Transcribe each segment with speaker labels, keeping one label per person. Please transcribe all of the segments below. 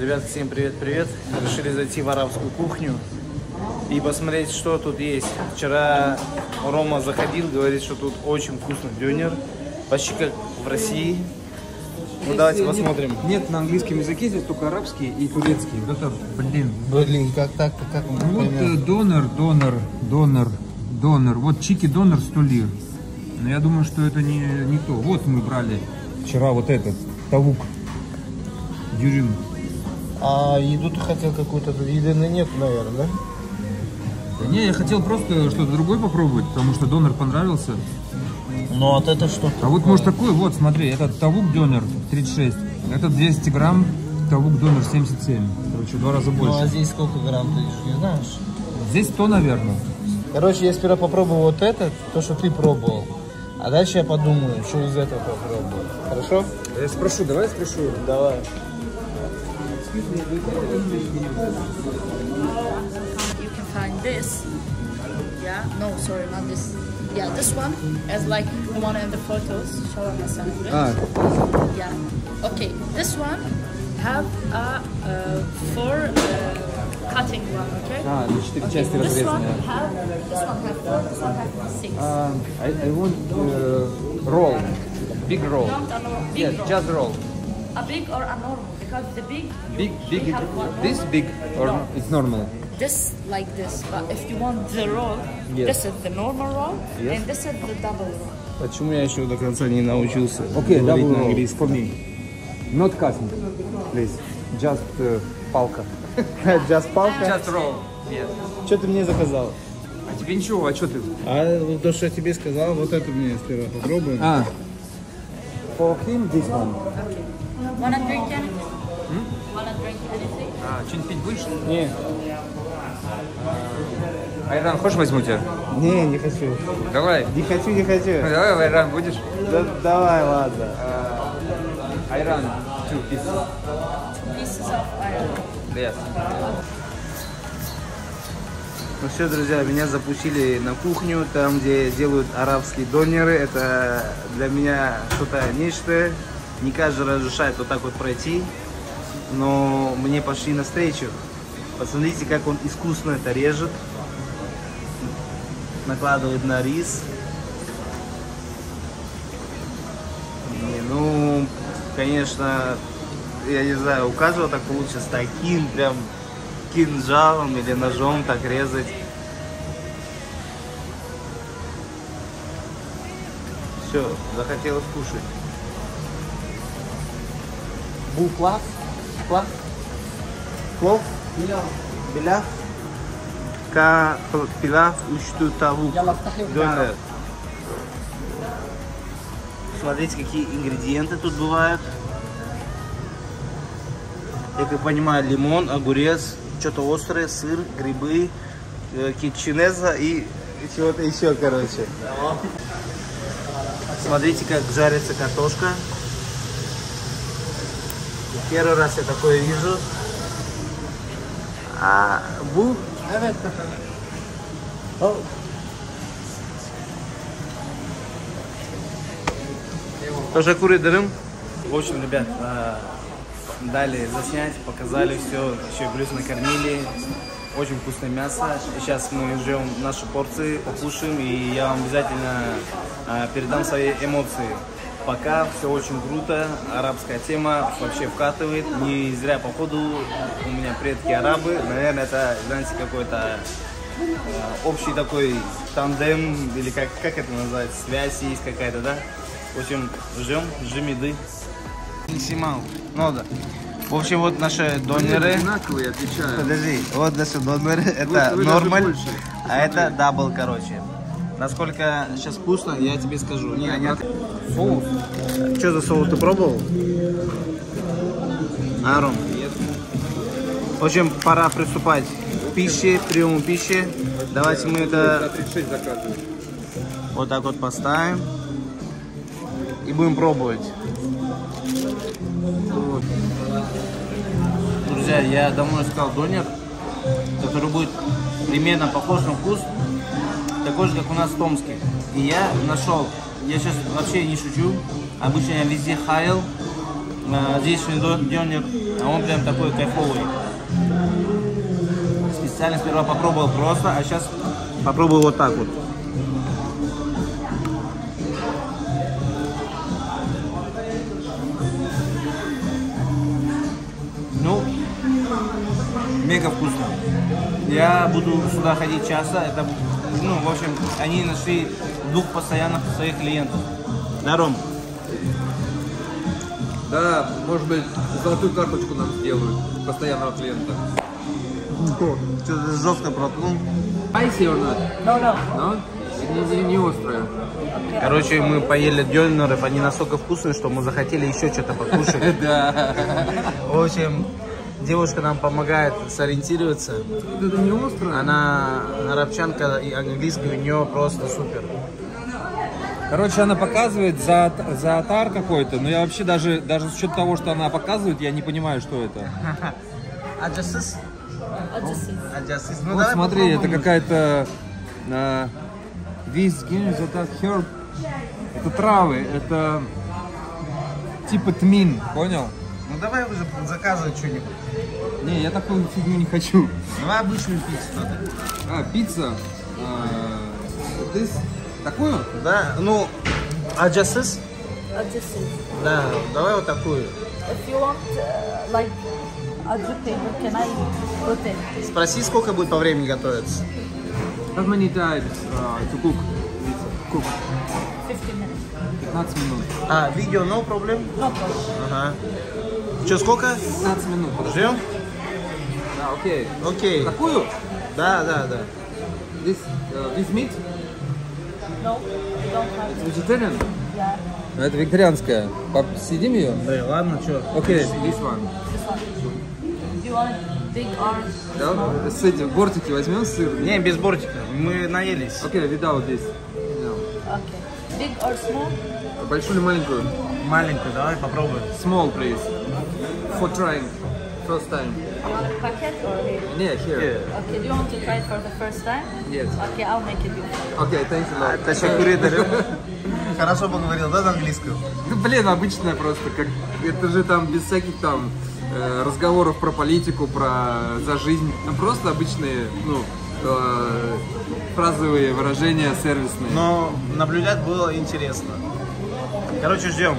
Speaker 1: Ребят, всем привет-привет. Решили зайти в арабскую кухню и посмотреть, что тут есть. Вчера Рома заходил, говорит, что тут очень вкусный дёнер, почти как в России. Ну давайте посмотрим.
Speaker 2: Нет на английском языке, здесь только арабский и турецкий. Вот это,
Speaker 1: Блин, как так-то, как он
Speaker 2: вот донор. Вот чики донор 100 лир. Но я думаю, что это не то. Вот мы брали вчера вот этот, тавук. Дюрим.
Speaker 1: А еду ты хотел какую-то, еды нет, наверное, да?
Speaker 2: Да не, я хотел просто что-то другое попробовать, потому что донор понравился.
Speaker 1: Ну вот это что?
Speaker 2: А вот может такой, вот смотри, этот тавук донор 36, это 200 грамм, тавук донор 77. Короче, в 2 раза больше.
Speaker 1: Ну а здесь сколько грамм, ты же не знаешь?
Speaker 2: Здесь 100, наверное.
Speaker 1: Короче, я сперва попробую вот этот, то, что ты пробовал. А дальше я подумаю, что из этого попробую. Хорошо?
Speaker 2: Я спрошу, давай спрошу.
Speaker 1: Давай.
Speaker 3: You can find this. Yeah, no, sorry, not this. Yeah, this one as like the one in the photos. Show me something. Yeah. Okay, this one have a four cutting one. Okay.
Speaker 2: На 4 части
Speaker 3: This one
Speaker 2: разрезанные.
Speaker 3: have 4. This one have 6.
Speaker 2: I want roll, big roll.
Speaker 3: Not a big
Speaker 2: Yeah,
Speaker 3: roll.
Speaker 2: just roll.
Speaker 3: A big or a normal? Because the big.
Speaker 2: Big,
Speaker 3: we
Speaker 2: big.
Speaker 3: have one
Speaker 2: This
Speaker 3: normal.
Speaker 2: big or
Speaker 3: No.
Speaker 2: it's normal?
Speaker 3: This like this, but if you want the roll,
Speaker 2: Yes.
Speaker 3: this is the normal roll,
Speaker 2: Yes.
Speaker 3: and this is the double roll.
Speaker 1: Почему я еще до конца не научился
Speaker 2: Okay,
Speaker 1: говорить
Speaker 2: double
Speaker 1: на
Speaker 2: roll
Speaker 1: английском?
Speaker 2: for me. Not cutting, please. Just палка.
Speaker 1: Just палка?
Speaker 2: Just roll. Yes.
Speaker 1: Что ты мне заказал?
Speaker 2: А тебе ничего, а что ты?
Speaker 1: А то, что я тебе сказал, вот это мне сперва попробуем.
Speaker 2: For him this one.
Speaker 3: Wanna drink anything? Wanna drink anything?
Speaker 2: Что-нибудь пить будешь?
Speaker 1: Не,
Speaker 2: Айран, хочешь возьму тебя?
Speaker 1: не хочу.
Speaker 2: Давай.
Speaker 1: Не хочу, не хочу.
Speaker 2: Давай, Айран, будешь?
Speaker 1: Да, давай, ладно.
Speaker 2: Айран, 2 pieces.
Speaker 3: 2 pieces of iron.
Speaker 2: Yes.
Speaker 1: Ну все, друзья, меня запустили на кухню, там, где делают арабские донеры. Это для меня что-то нечто. Не каждый разрешает вот так вот пройти. Но мне пошли навстречу. Посмотрите, как он искусно это режет. Накладывает на рис. Не, ну, конечно, я не знаю, у каждого так получится с таким прям кинжалом или ножом так резать. Все, захотелось кушать. Буфлав? Плав? Плов? Беляв? Ка пилав учту тавук. Донер. Смотрите, какие ингредиенты тут бывают. Я как понимаю, лимон, огурец, что-то острое, сыр, грибы, кетчинеза и чего-то еще, короче. Смотрите, как жарится картошка. Первый раз я такое вижу. А бу? Тоже курит дырым. В общем, ребят, дали заснять, показали все, еще плюс накормили. Очень вкусное мясо. Сейчас мы ждем наши порции, покушаем, и я вам обязательно передам свои эмоции. Пока все очень круто, арабская тема вообще вкатывает. Не зря, походу, у меня предки арабы. Наверное, это, знаете, какой-то общий такой тандем, или как это называется, связь есть какая-то, да? В общем, ждем еды. Не снимал. Ну да. В общем, вот наши донеры.
Speaker 2: Одинаковые, отвечаю.
Speaker 1: Подожди, вот наши донеры, это нормаль, а это дабл, короче. Насколько сейчас вкусно, я тебе скажу. Соус. Что за соус ты пробовал? Аром. В общем, пора приступать к пище, к приему пищи. Давайте мы это
Speaker 2: 36 заказываем.
Speaker 1: вот так вот поставим и будем пробовать. Друзья, я давно искал донер, который будет примерно похож на вкус, такой же, как у нас в Томске. И я нашел, я сейчас вообще не шучу, обычно я везде хаял, здешний дёнер, он прям такой кайфовый. Специально сперва попробовал просто, а сейчас попробую вот так вот. Ну, мега вкусно. Я буду сюда ходить часто. Это, ну, в общем, они нашли 2 постоянных своих клиентов. Да, Ром?
Speaker 2: Да, может быть, золотую карточку нам сделают постоянного клиента.
Speaker 1: Что-то жестко проткнул.
Speaker 2: Spicy or not?
Speaker 3: No.
Speaker 2: No? Не острая.
Speaker 1: Короче, мы поели дёнеров, они настолько вкусные, что мы захотели еще что-то покушать.
Speaker 2: Да.
Speaker 1: В общем, девушка нам помогает сориентироваться.
Speaker 2: Это не острая?
Speaker 1: Она арабчанка, и английский у нее просто супер.
Speaker 2: Короче, она показывает зоотар какой-то, но я вообще даже с учетом того, что она показывает, я не понимаю, что это.
Speaker 1: Аджасис? Аджасис. Ну,
Speaker 2: Вот смотри, это какая-то herb. Это травы, это типа тмин, понял?
Speaker 1: Ну давай уже заказывай что-нибудь.
Speaker 2: Не, я такую фигню не хочу.
Speaker 1: Давай обычную пиццу надо.
Speaker 2: Пицца. Такую?
Speaker 1: Да, ну, аджасис?
Speaker 3: Adjusted.
Speaker 1: Да, давай вот такую.
Speaker 3: If you want like adjusted, can I put in?
Speaker 1: Спроси, сколько будет по времени готовиться.
Speaker 2: How many times to cook? Cook.
Speaker 3: 15 minutes.
Speaker 2: 15 минут.
Speaker 1: А, видео, no problem?
Speaker 3: No problem.
Speaker 1: Ага. Что, сколько?
Speaker 2: 15 минут.
Speaker 1: Ждем?
Speaker 2: Да, окей.
Speaker 1: Окей.
Speaker 2: Такую?
Speaker 1: Да.
Speaker 2: This meat?
Speaker 3: No, you don't have to.
Speaker 2: Vegetarian?
Speaker 3: Yeah.
Speaker 2: Это вегетарианская. Съедим ее?
Speaker 1: Да, ладно, что?
Speaker 2: Окей, this one.
Speaker 3: This one. Do you want big or small?
Speaker 2: Да? С этим бортики возьмем сыр?
Speaker 1: Не, без бортика. Мы наелись.
Speaker 2: Окей, without this.
Speaker 3: Okay. Big or small?
Speaker 2: Большую или маленькую?
Speaker 1: Маленькую, давай попробуем.
Speaker 2: Small, please. For trying. First time.
Speaker 3: You want a packet or here?
Speaker 2: Yeah, here.
Speaker 3: Okay, do you want to try it for the first time?
Speaker 2: Yes.
Speaker 3: Okay, I'll make it you.
Speaker 2: Okay, thanks a lot.
Speaker 1: Ташакури дарю. Хорошо поговорил, да, на английском?
Speaker 2: Ну, блин, обычная просто, как это же там без всяких там разговоров про политику, за жизнь. Ну, просто обычные, фразовые выражения сервисные.
Speaker 1: Но наблюдать было интересно. Короче, ждем.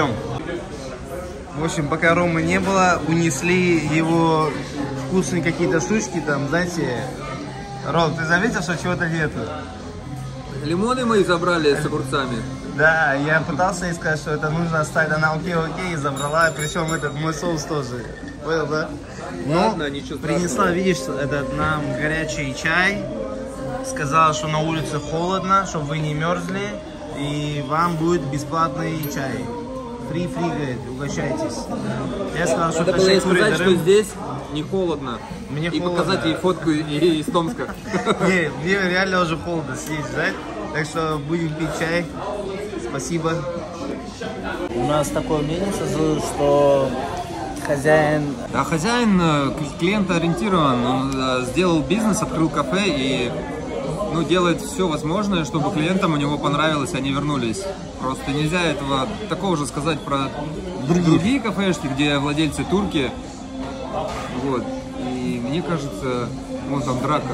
Speaker 1: В общем, пока Ромы не было, унесли его вкусные какие-то штучки там, знаете. Ром, ты заметил, что чего-то нету?
Speaker 2: Лимоны мои забрали с огурцами.
Speaker 1: Да, я пытался ей сказать, что это нужно оставить. Она окей, и забрала. Причем этот мой соус тоже. Понял, да?
Speaker 2: Ладно, ничего страшного.
Speaker 1: Принесла, видишь, этот нам горячий чай. Сказала, что на улице холодно, чтобы вы не мерзли. И вам будет бесплатный чай. Фри, говорит, угощайтесь. Я сказал, что
Speaker 2: надо было ей сказать, что здесь не холодно.
Speaker 1: Мне
Speaker 2: и
Speaker 1: холодно.
Speaker 2: показать ей фотку из Томска.
Speaker 1: Не, мне реально уже холодно сидеть, да? Так что будем пить чай. Спасибо. У нас такое мнение сложилось, что хозяин...
Speaker 2: Да, хозяин клиентоориентирован. Он сделал бизнес, открыл кафе и делает все возможное, чтобы клиентам у него понравилось, они вернулись. Просто нельзя такого же сказать про другие кафешки, где владельцы турки. Вот. И мне кажется, вон там драка.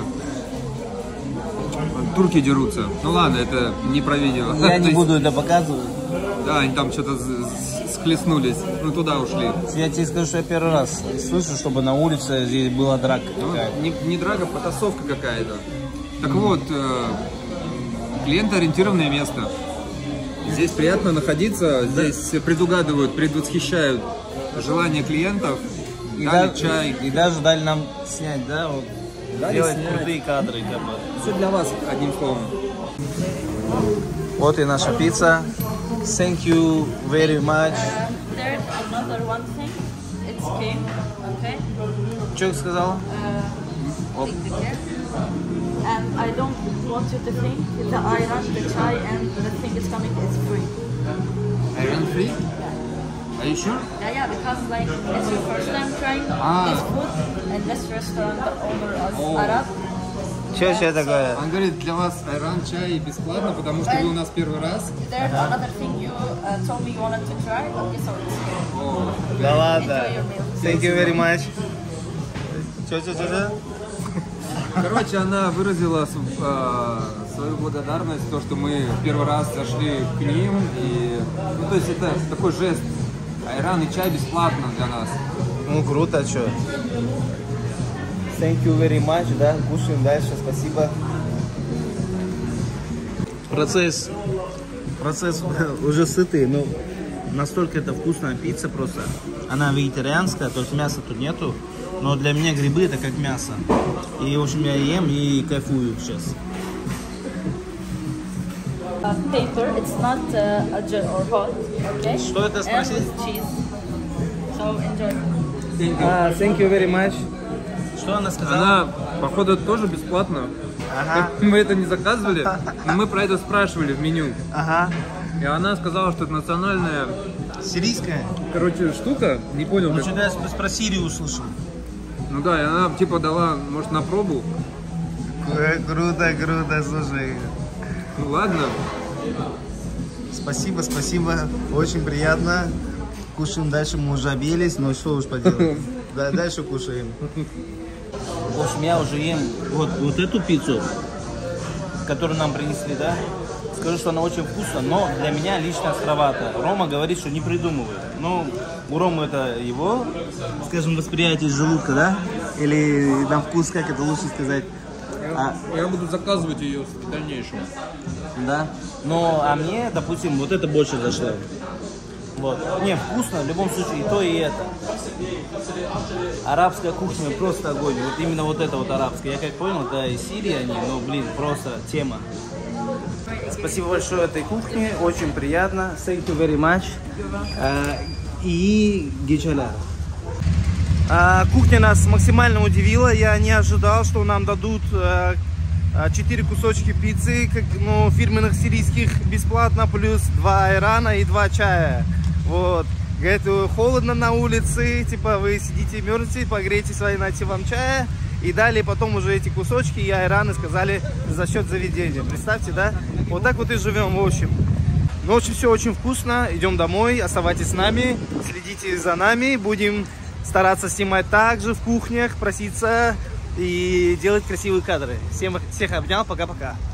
Speaker 2: Турки дерутся. Ну ладно, это не про видео.
Speaker 1: Я не буду это показывать.
Speaker 2: Да, они там что-то схлестнулись. Ну туда ушли.
Speaker 1: Я тебе скажу, что я первый раз слышу, чтобы на улице здесь была драка какая-то.
Speaker 2: Не драка, потасовка какая-то. Так вот, клиентоориентированное место. Здесь приятно находиться, здесь предвосхищают желания клиентов. Дали чай.
Speaker 1: И даже дали нам снять, да? Вот, делать
Speaker 2: снять.
Speaker 1: крутые кадры. Как бы.
Speaker 2: Все для вас, одним словом.
Speaker 1: Вот и наша пицца. Thank you very much.
Speaker 3: There's another one thing. It's came, okay?
Speaker 1: Что сказала?
Speaker 3: Take the care. And I don't want you to think the ayran, the chai, and the thing is coming is free.
Speaker 2: Iron free? Are you sure?
Speaker 3: Yeah, because like it's your first time trying this food, and this restaurant, the owner is Arab,
Speaker 1: Что такое?
Speaker 2: Он говорит, для вас айран, чай бесплатно, потому что вы у нас первый раз.
Speaker 3: There's another thing you told me you wanted to try. Okay, so it's here.
Speaker 1: Да ладно.
Speaker 3: Enjoy your meal.
Speaker 1: Thank you very much. Что?
Speaker 2: Короче, она выразила свою благодарность, то, что мы первый раз зашли к ним. И, ну, то есть это такой жест. Айран и чай бесплатно для нас.
Speaker 1: Ну круто, что. Thank you very much, да, кушаем дальше, спасибо. Процесс уже сытый, но настолько это вкусная пицца просто. Она вегетарианская, то есть мяса тут нету, но для меня грибы это как мясо. И в общем я ем и кайфую сейчас.
Speaker 3: Paper, it's not or hot, okay?
Speaker 1: Что это, спроси?
Speaker 3: And with cheese. So enjoy.
Speaker 1: Thank you very much. Что она сказала?
Speaker 2: Она, походу, тоже бесплатно.
Speaker 1: Ага.
Speaker 2: Мы это не заказывали, но мы про это спрашивали в меню.
Speaker 1: Ага.
Speaker 2: И она сказала, что это национальная,
Speaker 1: Сирийская?
Speaker 2: короче, штука. Не понял,
Speaker 1: Ну
Speaker 2: как...
Speaker 1: что-то я про Сирию услышал.
Speaker 2: Ну да, и она типа дала, может, на пробу.
Speaker 1: Круто, слушай.
Speaker 2: Ну ладно.
Speaker 1: Спасибо, очень приятно. Кушаем дальше, мы уже объелись, но что уж поделать. Да, дальше кушаем. В общем, я уже ем вот эту пиццу, которую нам принесли, да. Скажу, что она очень вкусная, но для меня лично островата. Рома говорит, что не придумывает. Ну, у Ромы это его, скажем, восприятие желудка, да? Или на вкус, как это лучше сказать.
Speaker 2: Я буду заказывать ее в дальнейшем.
Speaker 1: Да. Но, а мне, допустим, вот это больше зашло. Вот. Не, вкусно, в любом случае, и то, и это. Арабская кухня просто огонь. Вот именно вот это вот арабская. Я как понял, да, из Сирии они, но, блин, просто тема. Спасибо большое этой кухне, очень приятно. Thank you very much. И гечаляр. Кухня нас максимально удивила. Я не ожидал, что нам дадут 4 кусочки пиццы, как, ну, фирменных сирийских бесплатно, плюс 2 айрана и 2 чая. Вот. Говорит, холодно на улице, типа вы сидите, мерзнете, погрейте свои, найти вам чая. И далее потом уже эти кусочки и айраны сказали за счет заведения. Представьте, да? Вот так вот и живем, в общем. Ну, в общем, все очень вкусно. Идем домой, оставайтесь с нами, следите за нами. Будем стараться снимать также в кухнях, проситься и делать красивые кадры. Всех обнял, пока-пока.